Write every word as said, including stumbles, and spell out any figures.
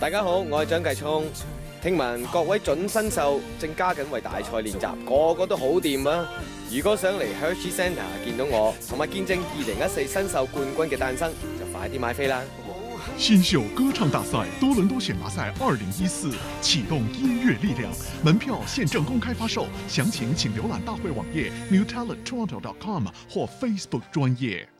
大家好，我係張繼聰。聽聞各位準新秀正加緊為大賽練習，個個都好掂啊！如果想嚟 Hershey Centre 見到我，同埋見證二零一四新秀冠軍嘅誕生，就快啲買飛啦！ 新秀歌唱大赛多伦多选拔赛二零一四启动音乐力量，门票现正公开发售，详情请浏览大会网页 new talent toronto dot com 或 Facebook 专页。